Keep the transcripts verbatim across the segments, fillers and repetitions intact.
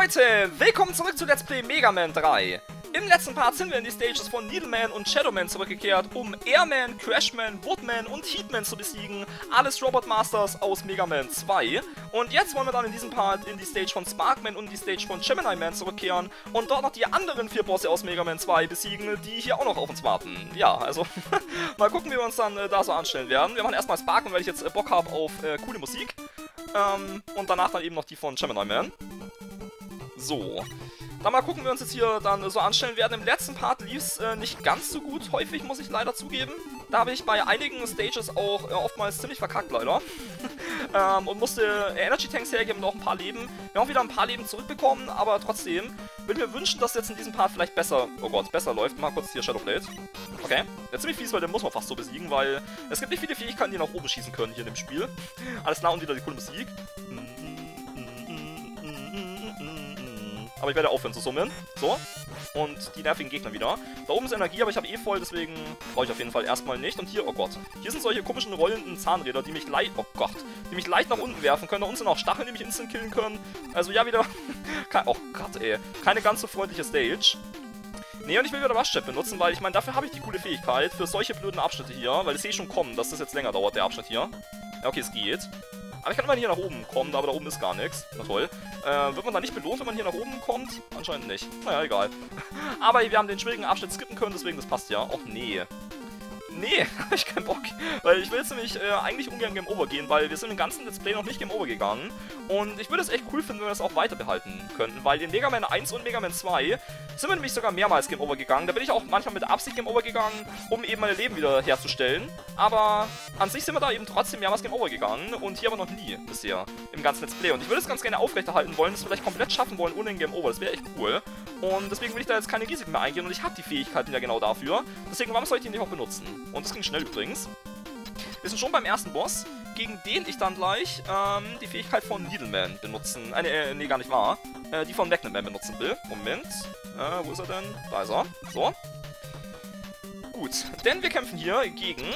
Leute, willkommen zurück zu Let's Play Mega Man drei. Im letzten Part sind wir in die Stages von Needleman und Shadowman zurückgekehrt, um Airman, Crashman, Woodman und Heatman zu besiegen. Alles Robot Masters aus Mega Man zwei. Und jetzt wollen wir dann in diesem Part in die Stage von Sparkman und in die Stage von Gemini Man zurückkehren und dort noch die anderen vier Bosse aus Mega Man zwei besiegen, die hier auch noch auf uns warten. Ja, also mal gucken, wie wir uns dann äh, da so anstellen werden. Wir machen erstmal Sparkman, weil ich jetzt äh, Bock habe auf äh, coole Musik. Ähm, und danach dann eben noch die von Gemini Man. So, dann mal gucken, wie wir uns jetzt hier dann so anstellen werden. Im letzten Part lief es äh, nicht ganz so gut, häufig, muss ich leider zugeben. Da habe ich bei einigen Stages auch äh, oftmals ziemlich verkackt, leider. ähm, und musste Energy Tanks hergeben und auch ein paar Leben. Wir haben auch wieder ein paar Leben zurückbekommen, aber trotzdem würde ich mir wünschen, dass jetzt in diesem Part vielleicht besser, oh Gott, besser läuft. Mal kurz hier Shadowblade. Okay, der ist ziemlich fies, weil den muss man fast so besiegen, weil es gibt nicht viele Fähigkeiten, die nach oben schießen können hier in dem Spiel. Alles klar, und wieder die coole Musik. Aber ich werde aufhören zu summen. So. Und die nervigen Gegner wieder. Da oben ist Energie, aber ich habe eh voll, deswegen brauche ich auf jeden Fall erstmal nicht. Und hier, oh Gott. Hier sind solche komischen rollenden Zahnräder, die mich leicht, oh Gott, die mich leicht nach unten werfen können. Da unten sind auch Stacheln, die mich instant killen können. Also ja, wieder, oh Gott, ey. Keine ganz so freundliche Stage. Nee, und ich will wieder Rush-Chat benutzen, weil ich meine, dafür habe ich die coole Fähigkeit für solche blöden Abschnitte hier. Weil ich sehe schon kommen, dass das jetzt länger dauert, der Abschnitt hier. Ja, okay, es geht. Aber ich kann immer hier nach oben kommen, aber da oben ist gar nichts. Na toll. Äh, wird man da nicht belohnt, wenn man hier nach oben kommt? Anscheinend nicht. Naja, egal. Aber wir haben den schwierigen Abschnitt skippen können, deswegen das passt ja. Och nee. Nee, hab ich keinen Bock. Weil ich will jetzt nämlich äh, eigentlich ungern Game Over gehen, weil wir sind im ganzen Let's Play noch nicht Game Over gegangen. Und ich würde es echt cool finden, wenn wir das auch weiter behalten könnten. Weil in Mega Man eins und Mega Man zwei sind wir nämlich sogar mehrmals Game Over gegangen. Da bin ich auch manchmal mit Absicht Game Over gegangen, um eben meine Leben wieder herzustellen. Aber an sich sind wir da eben trotzdem mehrmals Game Over gegangen. Und hier aber noch nie bisher im ganzen Let's Play. Und ich würde es ganz gerne aufrechterhalten wollen, das vielleicht komplett schaffen wollen ohne ein Game Over. Das wäre echt cool. Und deswegen will ich da jetzt keine Risiken mehr eingehen. Und ich habe die Fähigkeiten ja genau dafür. Deswegen, warum soll ich die nicht auch benutzen? Und das ging schnell übrigens. Wir sind schon beim ersten Boss, gegen den ich dann gleich ähm, die Fähigkeit von Needleman benutzen, äh, äh, nee, gar nicht wahr, äh, die von Magnetman benutzen will. Moment, äh, wo ist er denn? Da ist er. So. Gut, denn wir kämpfen hier gegen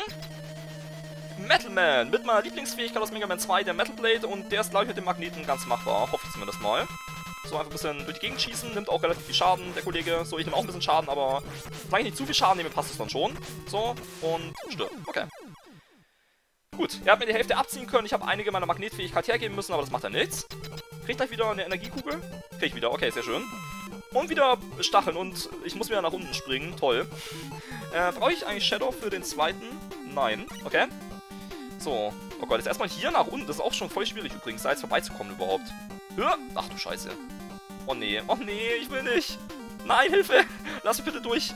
Metalman mit meiner Lieblingsfähigkeit aus Mega Man zwei, der Metal Blade, und der ist, glaube ich, mit dem Magneten ganz machbar, hoffe ich zumindest mal. So, einfach ein bisschen durch die Gegend schießen, nimmt auch relativ viel Schaden, der Kollege. So, ich nehme auch ein bisschen Schaden, aber solange ich nicht zu viel Schaden nehme, passt es dann schon. So, und stirbt. Okay. Gut, er hat mir die Hälfte abziehen können. Ich habe einige meiner Magnetfähigkeit hergeben müssen, aber das macht ja nichts. Krieg gleich wieder eine Energiekugel. Krieg ich wieder, okay, sehr schön. Und wieder Stacheln und ich muss wieder nach unten springen. Toll. Äh, brauche ich eigentlich Shadow für den zweiten? Nein. Okay. So. Oh Gott, jetzt erstmal hier nach unten. Das ist auch schon voll schwierig übrigens, da jetzt vorbeizukommen überhaupt. Ach du Scheiße. Oh nee, oh nee, ich will nicht. Nein, Hilfe. Lass mich bitte durch.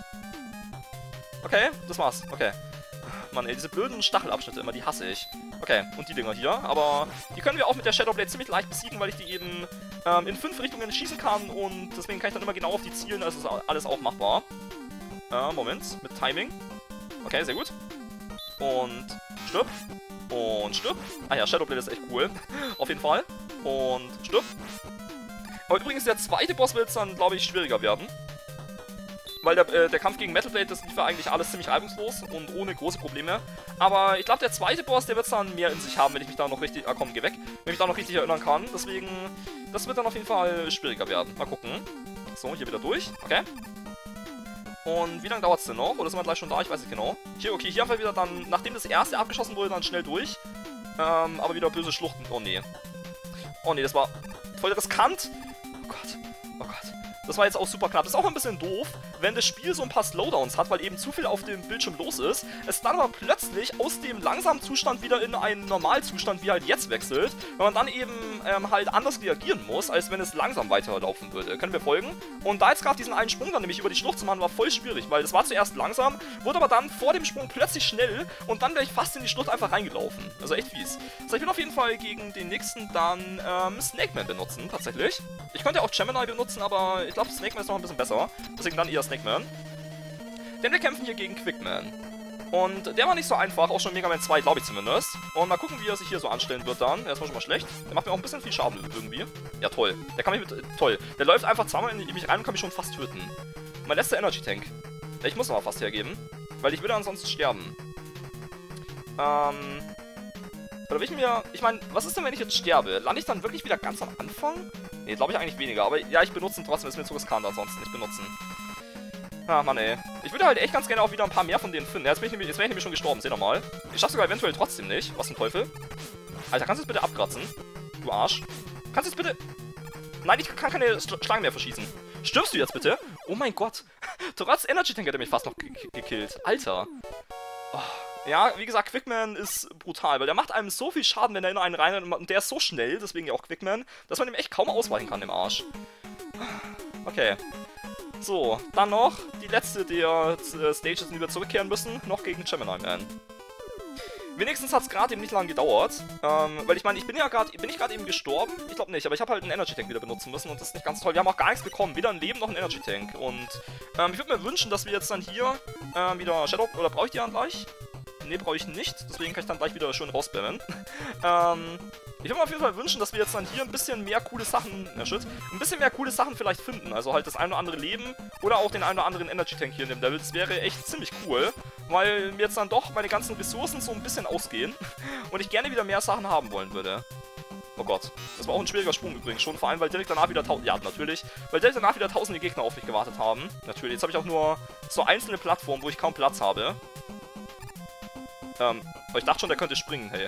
Okay, das war's. Okay. Mann, ey, diese blöden Stachelabschnitte immer, die hasse ich. Okay, und die Dinger hier. Aber die können wir auch mit der Shadowblade ziemlich leicht besiegen, weil ich die eben ähm, in fünf Richtungen schießen kann. Und deswegen kann ich dann immer genau auf die zielen. Also ist alles auch machbar. Äh, Moment, mit Timing. Okay, sehr gut. Und stirb. Und stirb. Ah ja, Shadowblade ist echt cool. Auf jeden Fall. Und stirb. Aber übrigens, der zweite Boss wird es dann, glaube ich, schwieriger werden. Weil der, äh, der Kampf gegen Metal Blade, das lief ja eigentlich alles ziemlich reibungslos und ohne große Probleme. Aber ich glaube, der zweite Boss, der wird es dann mehr in sich haben, wenn ich mich da noch richtig... Ah, komm, geh weg. Wenn ich mich da noch richtig erinnern kann. Deswegen, das wird dann auf jeden Fall schwieriger werden. Mal gucken. So, hier wieder durch. Okay. Und wie lange dauert es denn noch? Oder sind wir gleich schon da? Ich weiß nicht genau. Hier, okay, hier haben wir wieder dann, nachdem das erste abgeschossen wurde, dann schnell durch. Ähm, aber wieder böse Schluchten. Oh, nee. Oh, nee, das war voll riskant. Oh Gott. Oh Gott. Das war jetzt auch super knapp. Das ist auch ein bisschen doof, wenn das Spiel so ein paar Slowdowns hat, weil eben zu viel auf dem Bildschirm los ist. Es dann aber plötzlich aus dem langsamen Zustand wieder in einen Normalzustand, wie halt jetzt wechselt. Wenn man dann eben ähm, halt anders reagieren muss, als wenn es langsam weiterlaufen würde. Können wir folgen? Und da jetzt gerade diesen einen Sprung dann nämlich über die Schlucht zu machen, war voll schwierig, weil es war zuerst langsam, wurde aber dann vor dem Sprung plötzlich schnell und dann wäre ich fast in die Schlucht einfach reingelaufen. Also echt fies. So, ich will auf jeden Fall gegen den nächsten dann ähm, Snake Man benutzen, tatsächlich. Ich könnte auch Gemini benutzen, aber ich glaube, Snake Man ist noch ein bisschen besser. Deswegen dann eher Snake Man. Denn wir kämpfen hier gegen Quickman. Und der war nicht so einfach, auch schon in Mega Man zwei, glaube ich zumindest. Und mal gucken, wie er sich hier so anstellen wird dann. Der ist mal schon mal schlecht. Der macht mir auch ein bisschen viel Schaden irgendwie. Ja, toll. Der kann mich mit... Äh, toll. Der läuft einfach zweimal in mich rein und kann mich schon fast töten. Mein letzter Energy Tank. Ich muss noch mal fast hergeben. Weil ich würde ansonsten sterben. Ähm... Oder will ich mir... Ich meine, was ist denn, wenn ich jetzt sterbe? Lande ich dann wirklich wieder ganz am Anfang? Nee, glaube ich eigentlich weniger. Aber ja, ich benutze ihn trotzdem. Ist mir zu riskant ansonsten nicht benutzen. Ah, Mann, ey. Ich würde halt echt ganz gerne auch wieder ein paar mehr von denen finden. Ja, jetzt bin ich nämlich, jetzt wäre ich nämlich schon gestorben. Seh doch mal. Ich schaff's sogar eventuell trotzdem nicht. Was zum Teufel? Alter, kannst du es bitte abkratzen? Du Arsch. Kannst du es bitte... Nein, ich kann keine Schlangen mehr verschießen. Stirbst du jetzt bitte? Oh mein Gott. Trotz Energy Tank hat er mich fast noch ge gekillt. Alter. Oh. Ja, wie gesagt, Quickman ist brutal, weil der macht einem so viel Schaden, wenn er in einen rein... Und der ist so schnell, deswegen ja auch Quickman, dass man ihm echt kaum ausweichen kann, dem Arsch. Okay. So, dann noch die letzte der äh, Stages, die wir zurückkehren müssen, noch gegen Gemini Man. Wenigstens hat es gerade eben nicht lange gedauert, ähm, weil ich meine, ich bin ja gerade, bin ich gerade eben gestorben? Ich glaube nicht, aber ich habe halt einen Energy Tank wieder benutzen müssen und das ist nicht ganz toll. Wir haben auch gar nichts bekommen, weder ein Leben noch ein Energy Tank und ähm, ich würde mir wünschen, dass wir jetzt dann hier ähm, wieder Shadow, oder brauche ich die dann gleich? Ne, brauche ich nicht, deswegen kann ich dann gleich wieder schön rausspammen. ähm, ich würde mir auf jeden Fall wünschen, dass wir jetzt dann hier ein bisschen mehr coole Sachen, na shit, ein bisschen mehr coole Sachen vielleicht finden. Also halt das ein oder andere Leben oder auch den ein oder anderen Energy Tank hier in dem Level. Das wäre echt ziemlich cool, weil mir jetzt dann doch meine ganzen Ressourcen so ein bisschen ausgehen und ich gerne wieder mehr Sachen haben wollen würde. Oh Gott, das war auch ein schwieriger Sprung übrigens schon, vor allem weil direkt danach wieder tausend, ja natürlich, weil direkt danach wieder tausende Gegner auf mich gewartet haben. Natürlich, jetzt habe ich auch nur so einzelne Plattformen, wo ich kaum Platz habe. Ähm, aber ich dachte schon, der könnte springen, hey.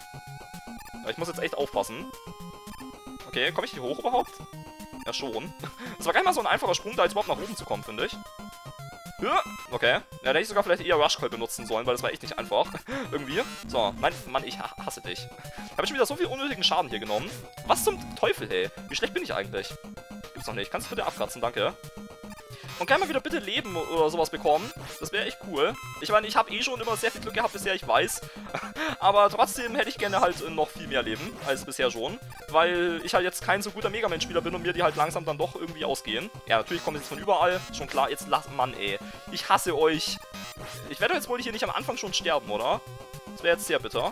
Aber ich muss jetzt echt aufpassen. Okay, komme ich hier hoch überhaupt? Ja, schon. Das war gar nicht mal so ein einfacher Sprung, da jetzt überhaupt nach oben zu kommen, finde ich. Ja, okay. Ja, da hätte ich sogar vielleicht eher Rush Coil benutzen sollen, weil das war echt nicht einfach. Irgendwie. So, nein, Mann, ich hasse dich. Da habe ich schon wieder so viel unnötigen Schaden hier genommen. Was zum Teufel, hey? Wie schlecht bin ich eigentlich? Gibt's noch nicht. Kannst du bitte abkratzen, danke. Und kann ich mal wieder bitte Leben oder sowas bekommen? Das wäre echt cool. Ich meine, ich habe eh schon immer sehr viel Glück gehabt bisher, ich weiß. Aber trotzdem hätte ich gerne halt noch viel mehr Leben als bisher schon. Weil ich halt jetzt kein so guter Mega Man-Spieler bin und mir die halt langsam dann doch irgendwie ausgehen. Ja, natürlich kommen sie jetzt von überall. Schon klar, jetzt lasst Mann, ey. Ich hasse euch. Ich werde jetzt wohl hier nicht am Anfang schon sterben, oder? Das wäre jetzt sehr bitter.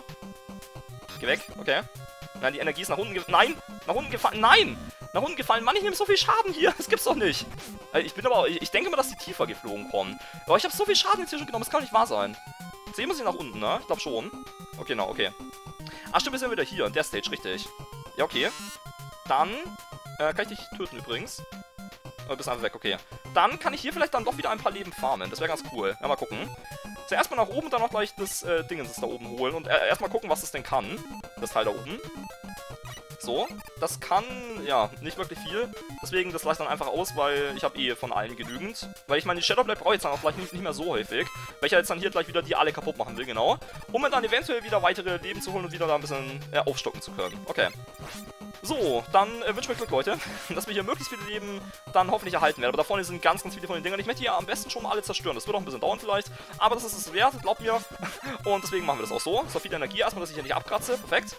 Geh weg, okay. Nein, die Energie ist nach unten gefallen. Nein! Nach unten gefallen. Nein! Nach unten gefallen. Mann, ich nehme so viel Schaden hier. Das gibt's doch nicht. Ich bin aber... Ich denke mal, dass die tiefer geflogen kommen. Aber ich habe so viel Schaden jetzt hier schon genommen. Das kann doch nicht wahr sein. Sehen muss ich nach unten, ne? Ich glaube schon. Okay, na, okay. Ach, stimmt, wir sind wieder hier. In der Stage, richtig. Ja, okay. Dann... Äh, kann ich dich töten übrigens. Oh, bist einfach weg, okay. Dann kann ich hier vielleicht dann doch wieder ein paar Leben farmen. Das wäre ganz cool. Ja, mal gucken. Zuerst mal nach oben und dann noch gleich das äh, Dingens da oben holen. Und äh, erstmal gucken, was das denn kann. Das Teil da oben. So, das kann, ja, nicht wirklich viel. Deswegen, das lasse ich dann einfach aus, weil ich habe eh von allen genügend. Weil ich meine, die Shadow Blade brauche ich jetzt dann auch vielleicht nicht, nicht mehr so häufig. Weil ich ja jetzt dann hier gleich wieder die alle kaputt machen will, genau. Um mir dann eventuell wieder weitere Leben zu holen und wieder da ein bisschen äh, aufstocken zu können. Okay. So, dann äh, wünsche ich mir Glück, Leute, dass wir hier möglichst viele Leben dann hoffentlich erhalten werden. Aber da vorne sind ganz, ganz viele von den Dingern. Ich möchte hier am besten schon mal alle zerstören. Das wird auch ein bisschen dauern vielleicht, aber das ist es wert, glaubt mir. Und deswegen machen wir das auch so. So viel Energie erstmal, dass ich hier nicht abkratze. Perfekt.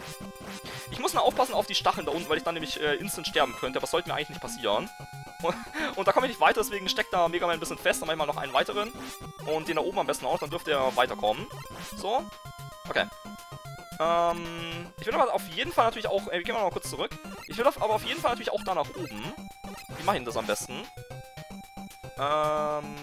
Ich muss nur aufpassen auf die Stacheln da unten, weil ich dann nämlich äh, instant sterben könnte. Aber das sollte mir eigentlich nicht passieren. Und, und da komme ich nicht weiter, deswegen steckt da Mega Man ein bisschen fest. Dann mache ich mal noch einen weiteren. Und den da oben am besten auch, dann dürfte er weiterkommen. So. Okay. Ähm, ich will aber auf jeden Fall natürlich auch, äh, wir gehen mal noch kurz zurück. Ich will aber auf jeden Fall natürlich auch da nach oben. Wie mache ich denn das am besten? Ähm,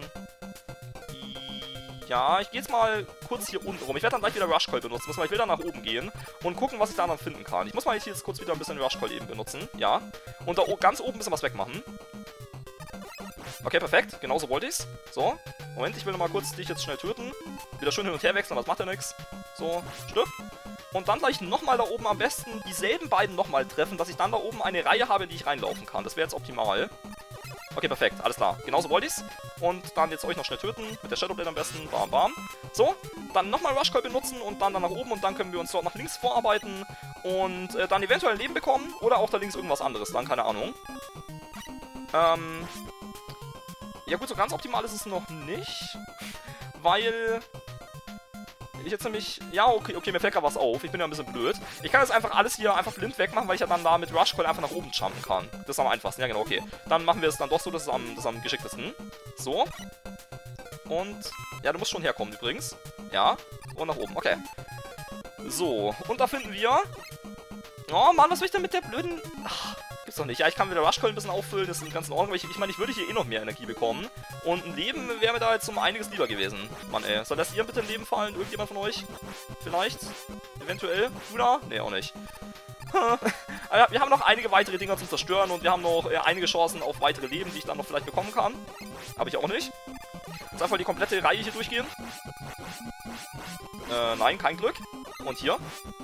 ja, ich gehe jetzt mal kurz hier unten rum. Ich werde dann gleich wieder Rush Coil benutzen, weil ich will dann nach oben gehen und gucken, was ich da dann finden kann. Ich muss mal jetzt hier jetzt kurz wieder ein bisschen Rush Coil eben benutzen, ja. Und da ganz oben ein bisschen was wegmachen. Okay, perfekt. Genauso wollte ich's. So. Moment, ich will noch mal kurz dich jetzt schnell töten. Wieder schön hin und her wechseln, das macht ja nichts. So, stirb. Und dann gleich nochmal da oben am besten dieselben beiden nochmal treffen, dass ich dann da oben eine Reihe habe, in die ich reinlaufen kann. Das wäre jetzt optimal. Okay, perfekt. Alles klar. Genauso wollte ich's. Und dann jetzt euch noch schnell töten. Mit der Shadow Blade am besten. Bam, bam. So. Dann nochmal Rush Coil benutzen und dann, dann nach oben. Und dann können wir uns dort nach links vorarbeiten. Und äh, dann eventuell ein Leben bekommen. Oder auch da links irgendwas anderes. Dann, keine Ahnung. Ähm... Ja gut, so ganz optimal ist es noch nicht, weil ich jetzt nämlich... Ja, okay, okay, mir fällt gerade was auf. Ich bin ja ein bisschen blöd. Ich kann jetzt einfach alles hier einfach blind wegmachen, weil ich ja dann da mit Rush Coil einfach nach oben jumpen kann. Das ist am einfachsten. Ja, genau, okay. Dann machen wir es dann doch so, das ist am, das ist am geschicktesten. So. Und... Ja, du musst schon herkommen übrigens. Ja. Und nach oben, okay. So. Und da finden wir... Oh Mann, was will ich denn mit der blöden... Ach, gibt's gibt's doch nicht. Ja, ich kann wieder Rushcoil ein bisschen auffüllen, das ist ganz in Ordnung. Ich, ich meine, ich würde hier eh noch mehr Energie bekommen. Und ein Leben wäre mir da jetzt um einiges lieber gewesen. Mann, ey. Soll das ihr bitte ein Leben fallen? Irgendjemand von euch? Vielleicht? Eventuell? Luna? Nee, auch nicht. Wir haben noch einige weitere Dinger zum Zerstören und wir haben noch äh, einige Chancen auf weitere Leben, die ich dann noch vielleicht bekommen kann. Habe ich auch nicht. Jetzt einfach die komplette Reihe hier durchgehen. Äh, nein, kein Glück. Und hier.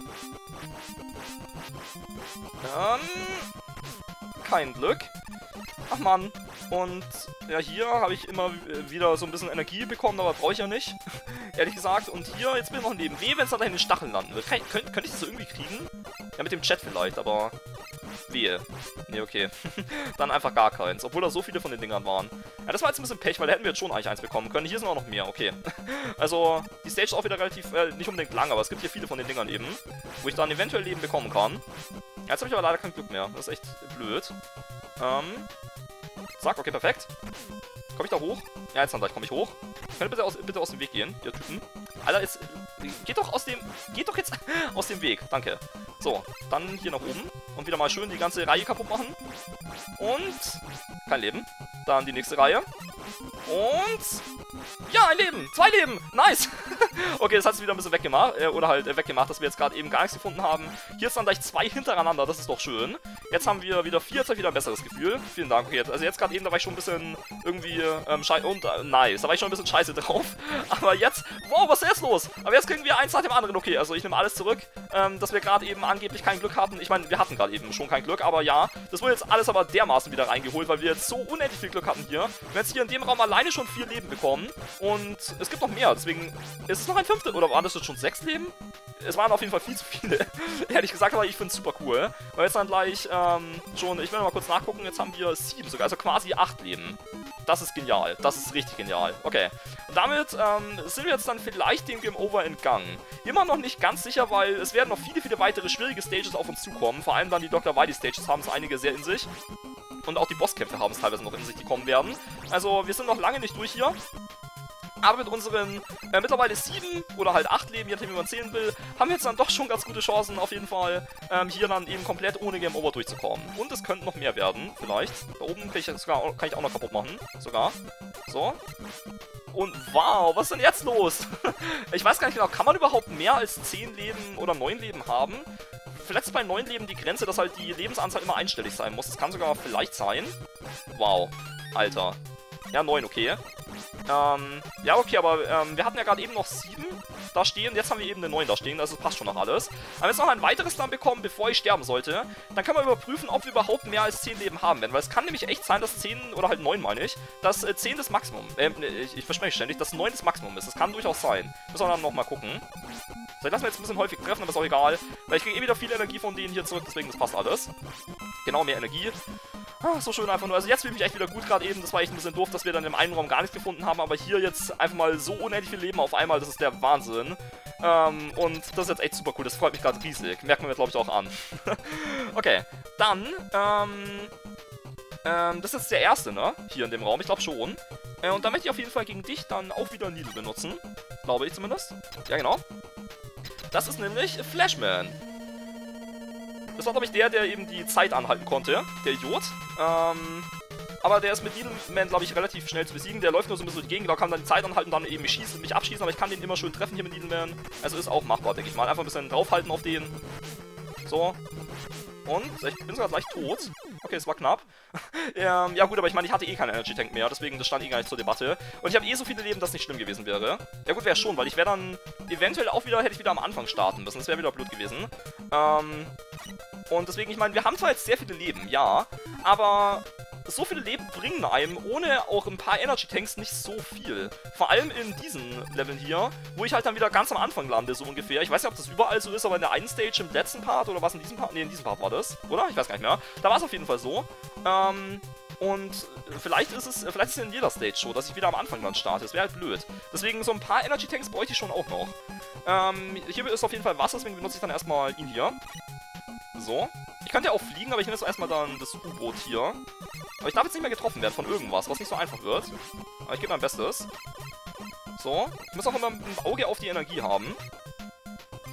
Ähm, kein Glück. Ach man. Und ja, hier habe ich immer wieder so ein bisschen Energie bekommen, aber brauche ich ja nicht. Ehrlich gesagt. Und hier, jetzt bin ich noch ein Leben. Weh, wenn es da in den Stacheln landen wird. Kann, könnte, könnte ich das so irgendwie kriegen? Ja, mit dem Chat vielleicht, aber wehe. Nee, okay. Dann einfach gar keins. Obwohl da so viele von den Dingern waren. Ja, das war jetzt ein bisschen Pech, weil da hätten wir jetzt schon eigentlich eins bekommen können. Hier sind auch noch mehr, okay. Also, die Stage ist auch wieder relativ, äh, nicht unbedingt lang, aber es gibt hier viele von den Dingern eben, wo ich dann eventuell Leben bekommen kann. Jetzt habe ich aber leider kein Glück mehr. Das ist echt blöd. Ähm, zack, okay, perfekt. Komme ich da hoch? Ja, jetzt dann gleich komme ich hoch. Könnt ihr bitte aus, bitte aus dem Weg gehen, ihr Typen? Alter, jetzt geht doch aus dem, geht doch jetzt aus dem Weg. Danke. So, dann hier nach oben und wieder mal schön die ganze Reihe kaputt machen. Und kein Leben. Dann die nächste Reihe. Und ja, ein Leben. Zwei Leben. Nice. Okay, das hat es wieder ein bisschen weggemacht. Äh, oder halt äh, weggemacht, dass wir jetzt gerade eben gar nichts gefunden haben. Hier ist dann gleich zwei hintereinander. Das ist doch schön. Jetzt haben wir wieder vier. Jetzt habe ich wieder ein besseres Gefühl. Vielen Dank. Okay, jetzt, also jetzt gerade eben, da war ich schon ein bisschen irgendwie ähm, scheiße. Und äh, nice. Da war ich schon ein bisschen scheiße drauf. Aber jetzt, wow, was ist jetzt los? Aber jetzt kriegen wir eins nach dem anderen. Okay, also ich nehme alles zurück. Ähm, dass wir gerade eben angeblich kein Glück hatten. Ich meine, wir hatten gerade eben schon kein Glück. Aber ja, das wurde jetzt alles aber dermaßen wieder reingeholt, weil wir jetzt so unendlich viel Glück hatten hier. Wir haben jetzt hier in dem Raum alleine schon vier Leben bekommen. Und es gibt noch mehr. Deswegen ist es noch ein fünftes. Oder waren das jetzt schon sechs Leben? Es waren auf jeden Fall viel zu viele. Ehrlich gesagt, aber ich finde es super cool. Weil jetzt dann gleich ähm, schon, ich will noch mal kurz nachgucken, jetzt haben wir sieben sogar, also quasi acht Leben. Das ist genial. Das ist richtig genial. Okay. Und damit ähm, sind wir jetzt dann vielleicht dem Game Over entgangen. Immer noch nicht ganz sicher, weil es werden noch viele, viele weitere schwierige Stages auf uns zukommen. Vor allem dann die Doktor Wily Stages haben es einige sehr in sich. Und auch die Bosskämpfe haben es teilweise noch in sich, die kommen werden. Also wir sind noch lange nicht durch hier. Aber mit unseren äh, mittlerweile sieben oder halt acht Leben, je nachdem wie man zählen will, haben wir jetzt dann doch schon ganz gute Chancen, auf jeden Fall ähm, hier dann eben komplett ohne Game Over durchzukommen. Und es könnten noch mehr werden, vielleicht. Da oben kann ich, sogar, kann ich auch noch kaputt machen, sogar. So. Und wow, was ist denn jetzt los? Ich weiß gar nicht genau, kann man überhaupt mehr als zehn Leben oder neun Leben haben? Vielleicht ist bei neun Leben die Grenze, dass halt die Lebensanzahl immer einstellig sein muss. Das kann sogar vielleicht sein. Wow, Alter. Ja, neun, okay. Ähm, ja, okay, aber ähm, wir hatten ja gerade eben noch sieben da stehen. Jetzt haben wir eben eine neun da stehen, also passt schon noch alles. Aber wenn wir jetzt noch ein weiteres dann bekommen, bevor ich sterben sollte, dann können wir überprüfen, ob wir überhaupt mehr als zehn Leben haben werden. Weil es kann nämlich echt sein, dass zehn, oder halt neun meine ich, dass äh, zehn das Maximum, äh, ich, ich verspreche ständig, dass neun das Maximum ist. Das kann durchaus sein. Müssen wir dann nochmal gucken. So, ich lasse mir jetzt ein bisschen häufig treffen, aber ist auch egal. Weil ich kriege eh wieder viel Energie von denen hier zurück, deswegen das passt alles. Genau, mehr Energie. Ah, so schön einfach nur. Also jetzt fühle ich mich echt wieder gut gerade eben. Das war echt ein bisschen doof, dass wir dann im einen Raum gar nichts gefunden haben. Aber hier jetzt einfach mal so unendlich viel Leben auf einmal. Das ist der Wahnsinn. Ähm, und das ist jetzt echt super cool. Das freut mich gerade riesig. Merken wir mir, glaube ich, auch an. Okay, dann, ähm, ähm, das ist jetzt der erste, ne? Hier in dem Raum. Ich glaube schon. Äh, und da möchte ich auf jeden Fall gegen dich dann auch wieder Needle benutzen. Glaube ich zumindest. Ja, genau. Das ist nämlich Flashman. Das war, glaube ich, der, der eben die Zeit anhalten konnte. Der Idiot. Ähm, aber der ist mit Needleman, glaube ich, relativ schnell zu besiegen. Der läuft nur so ein bisschen durch die Gegend, da kann dann die Zeit anhalten, dann eben mich, schießen, mich abschießen. Aber ich kann den immer schön treffen hier mit Needleman. Also ist auch machbar, denke ich mal. Einfach ein bisschen draufhalten auf den. So. Und ich bin sogar gleich tot. Okay, es war knapp. ähm, ja gut, aber ich meine, ich hatte eh keinen Energy Tank mehr, deswegen das stand eh gar nicht zur Debatte. Und ich habe eh so viele Leben, dass nicht schlimm gewesen wäre. Ja gut, wäre schon, weil ich wäre dann eventuell auch wieder, hätte ich wieder am Anfang starten müssen. Das wäre wieder blöd gewesen. Ähm, und deswegen, ich meine, wir haben zwar jetzt sehr viele Leben, ja, aber so viele Leben bringen einem ohne auch ein paar Energy Tanks nicht so viel. Vor allem in diesen Leveln hier, wo ich halt dann wieder ganz am Anfang lande, so ungefähr. Ich weiß nicht, ob das überall so ist, aber in der einen Stage im letzten Part oder was in diesem Part? Ne, in diesem Part war das, oder? Ich weiß gar nicht mehr. Da war es auf jeden Fall so. Ähm, und vielleicht ist es, vielleicht ist es in jeder Stage so, dass ich wieder am Anfang dann starte. Das wäre halt blöd. Deswegen so ein paar Energy Tanks bräuchte ich schon auch noch. Ähm, hier ist auf jeden Fall Wasser, deswegen benutze ich dann erstmal ihn hier. So. Ich könnte ja auch fliegen, aber ich nehme jetzt erstmal dann das U-Boot hier. Aber ich darf jetzt nicht mehr getroffen werden von irgendwas, was nicht so einfach wird. Aber ich gebe mein Bestes. So. Ich muss auch immer ein Auge auf die Energie haben.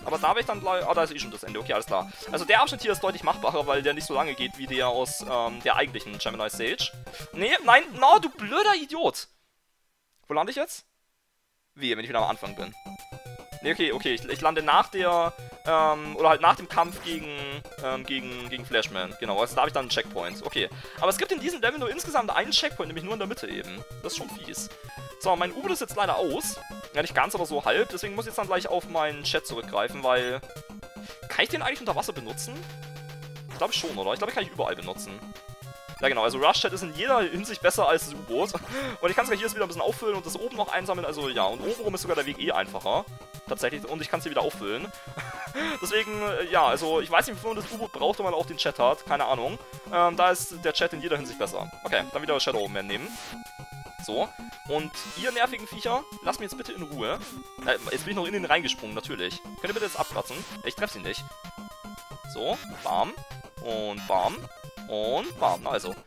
Aber da werde ich dann gleich... Ah, da ist eh schon das Ende. Okay, alles klar. Also der Abschnitt hier ist deutlich machbarer, weil der nicht so lange geht wie der aus ähm, der eigentlichen Gemini Stage. Nee, nein, no, du blöder Idiot. Wo lande ich jetzt? Wehe, wenn ich wieder am Anfang bin. Nee, okay, okay, ich, ich lande nach der, ähm, oder halt nach dem Kampf gegen, ähm, gegen, gegen Flashman. Genau, also da habe ich dann einen Checkpoint. Okay, aber es gibt in diesem Level nur insgesamt einen Checkpoint, nämlich nur in der Mitte eben. Das ist schon fies. So, mein U-Boot ist jetzt leider aus. Ja, nicht ganz, aber so halb. Deswegen muss ich jetzt dann gleich auf meinen Chat zurückgreifen, weil... Kann ich den eigentlich unter Wasser benutzen? Ich glaube schon, oder? Ich glaube, ich kann ich überall benutzen. Ja genau, also Rush Chat ist in jeder Hinsicht besser als das U-Boot. Und ich kann es gleich hier wieder ein bisschen auffüllen und das oben noch einsammeln. Also ja, und oben rum ist sogar der Weg eh einfacher. Tatsächlich. Und ich kann es hier wieder auffüllen. Deswegen, ja, also ich weiß nicht, wofür man das U-Boot braucht, wenn man auch den Chat hat. Keine Ahnung. Ähm, da ist der Chat in jeder Hinsicht besser. Okay, dann wieder Shadow Man nehmen. So. Und ihr nervigen Viecher, lasst mich jetzt bitte in Ruhe. Äh, jetzt bin ich noch in den reingesprungen, natürlich. Könnt ihr bitte jetzt abkratzen? Ich treffe sie nicht. So, bam. Und bam. Und bam, also.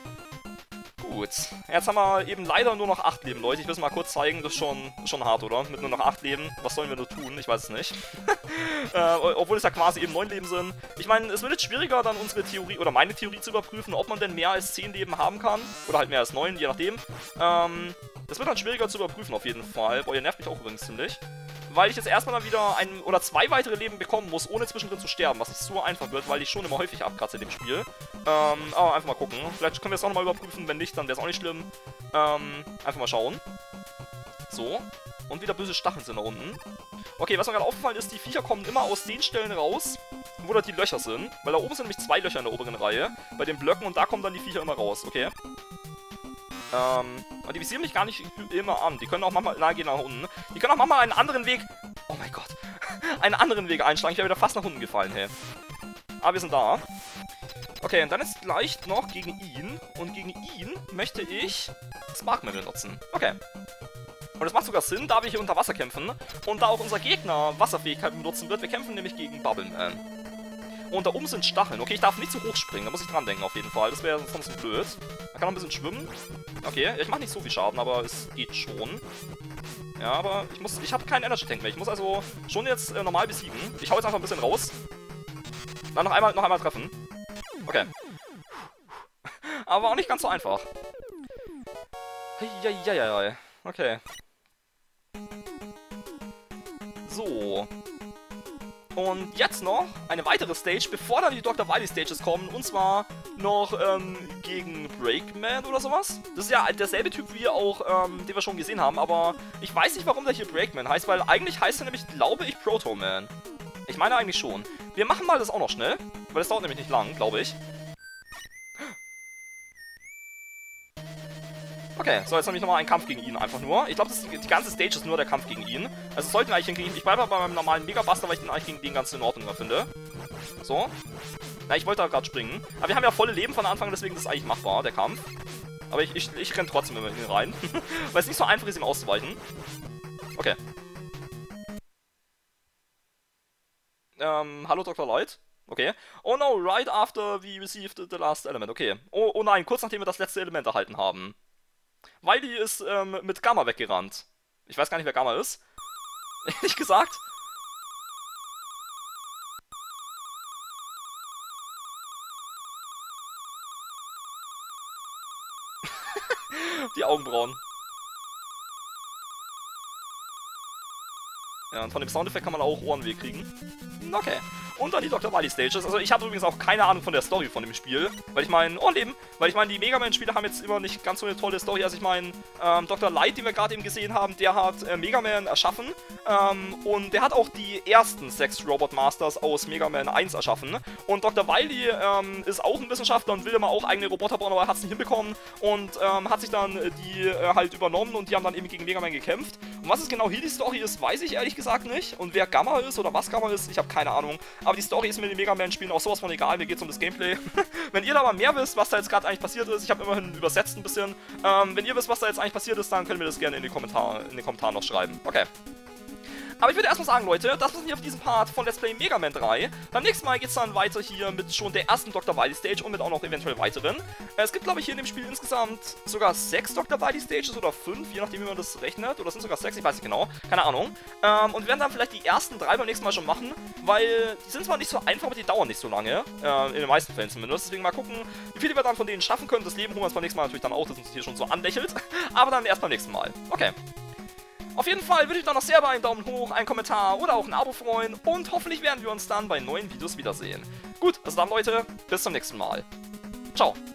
Gut. Jetzt haben wir eben leider nur noch acht Leben, Leute. Ich will es mal kurz zeigen. Das ist schon, schon hart, oder? Mit nur noch acht Leben. Was sollen wir nur tun? Ich weiß es nicht. äh, obwohl es ja quasi eben neun Leben sind. Ich meine, es wird jetzt schwieriger, dann unsere Theorie, oder meine Theorie zu überprüfen, ob man denn mehr als zehn Leben haben kann. Oder halt mehr als neun, je nachdem. Ähm, das wird dann schwieriger zu überprüfen, auf jeden Fall. Boah, ihr nervt mich auch übrigens ziemlich. Weil ich jetzt erstmal dann wieder ein oder zwei weitere Leben bekommen muss, ohne zwischendrin zu sterben, was nicht so einfach wird, weil ich schon immer häufig abkratze in dem Spiel. Ähm, aber einfach mal gucken. Vielleicht können wir es auch nochmal überprüfen, wenn nicht, dann wäre es auch nicht schlimm. Ähm, einfach mal schauen. So. Und wieder böse Stacheln sind da unten. Okay, was mir gerade aufgefallen ist, die Viecher kommen immer aus den Stellen raus, wo da die Löcher sind. Weil da oben sind nämlich zwei Löcher in der oberen Reihe, bei den Blöcken, und da kommen dann die Viecher immer raus, okay? Ähm, und die visieren mich gar nicht immer an. Die können auch manchmal, na, gehen nach unten. Die können auch manchmal einen anderen Weg, oh mein Gott, einen anderen Weg einschlagen. Ich wäre wieder fast nach unten gefallen, hey. Aber wir sind da. Okay, und dann ist gleich noch gegen ihn. Und gegen ihn möchte ich Sparkman benutzen. Okay. Und das macht sogar Sinn, da wir hier unter Wasser kämpfen. Und da auch unser Gegner Wasserfähigkeiten benutzen wird. Wir kämpfen nämlich gegen Bubbleman. Und da oben sind Stacheln. Okay, ich darf nicht zu hoch springen, da muss ich dran denken auf jeden Fall. Das wäre sonst blöd. Man kann noch ein bisschen schwimmen. Okay, ich mache nicht so viel Schaden, aber es geht schon. Ja, aber ich muss, ich habe keinen Energy Tank mehr. Ich muss also schon jetzt äh, normal besiegen. Ich hau jetzt einfach ein bisschen raus. Dann noch einmal, noch einmal treffen. Okay. Aber auch nicht ganz so einfach. Heieieiei. Okay. So. Und jetzt noch eine weitere Stage, bevor dann die Doktor Wily Stages kommen. Und zwar noch ähm, gegen Breakman oder sowas. Das ist ja derselbe Typ wie auch, ähm, den wir schon gesehen haben. Aber ich weiß nicht, warum der hier Breakman heißt, weil eigentlich heißt er nämlich, glaube ich, Proto-Man. Ich meine eigentlich schon. Wir machen mal das auch noch schnell, weil das dauert nämlich nicht lang, glaube ich. Okay, so, jetzt habe ich nochmal einen Kampf gegen ihn einfach nur. Ich glaube, die ganze Stage ist nur der Kampf gegen ihn. Also sollten wir eigentlich hinkriegen. Ich bleibe bei meinem normalen Megabuster, weil ich den eigentlich gegen den ganz in Ordnung finde. So. Na, ich wollte da gerade springen. Aber wir haben ja volle Leben von Anfang, deswegen ist es eigentlich machbar, der Kampf. Aber ich, ich, ich renne trotzdem immer in ihn rein. Weil es nicht so einfach ist, ihm auszuweichen. Okay. Ähm, hallo Doktor Light. Okay. Oh no, right after we received the last element. Okay. Oh, oh nein, kurz nachdem wir das letzte Element erhalten haben. Wily ist ähm, mit Gamma weggerannt. Ich weiß gar nicht, wer Gamma ist. Ehrlich gesagt. Die Augenbrauen. Ja, und von dem Soundeffekt kann man auch Ohrenweh kriegen. Okay. Und dann die Doktor Wily Stages. Also ich habe übrigens auch keine Ahnung von der Story von dem Spiel. Weil ich meine, oh Leben, weil ich meine, die Mega Man-Spiele haben jetzt immer nicht ganz so eine tolle Story. Also ich meine, ähm, Doktor Light, den wir gerade eben gesehen haben, der hat äh, Mega Man erschaffen. Ähm, und der hat auch die ersten sechs Robot Masters aus Mega Man eins erschaffen. Und Doktor Wily ähm, ist auch ein Wissenschaftler und will immer auch eigene Roboter bauen, aber er hat es nicht hinbekommen. Und ähm, hat sich dann äh, die äh, halt übernommen und die haben dann eben gegen Mega Man gekämpft. Und was es genau hier die Story ist, weiß ich ehrlich gesagt nicht. Und wer Gamma ist oder was Gamma ist, ich habe keine Ahnung. Aber die Story ist mir in den Mega Man-Spielen auch sowas von egal, mir geht es um das Gameplay. Wenn ihr da mal mehr wisst, was da jetzt gerade eigentlich passiert ist, ich habe immerhin übersetzt ein bisschen. Ähm, wenn ihr wisst, was da jetzt eigentlich passiert ist, dann könnt ihr mir das gerne in die Kommentare, in den Kommentaren noch schreiben. Okay. Aber ich würde erstmal sagen, Leute, das war's hier auf diesem Part von Let's Play Mega Man drei. Beim nächsten Mal geht's dann weiter hier mit schon der ersten Doktor Wily Stage und mit auch noch eventuell weiteren. Es gibt, glaube ich, hier in dem Spiel insgesamt sogar sechs Doktor Wily Stages oder fünf, je nachdem, wie man das rechnet. Oder es sind sogar sechs, ich weiß nicht genau. Keine Ahnung. Ähm, und wir werden dann vielleicht die ersten drei beim nächsten Mal schon machen, weil die sind zwar nicht so einfach, aber die dauern nicht so lange. Äh, in den meisten Fällen zumindest. Deswegen mal gucken, wie viele wir dann von denen schaffen können. Das Leben holen wir uns beim nächsten Mal natürlich dann auch, dass uns hier schon so anlächelt. Aber dann erst beim nächsten Mal. Okay. Auf jeden Fall würde ich dann noch sehr über einen Daumen hoch, einen Kommentar oder auch ein Abo freuen. Und hoffentlich werden wir uns dann bei neuen Videos wiedersehen. Gut, also dann Leute, bis zum nächsten Mal. Ciao.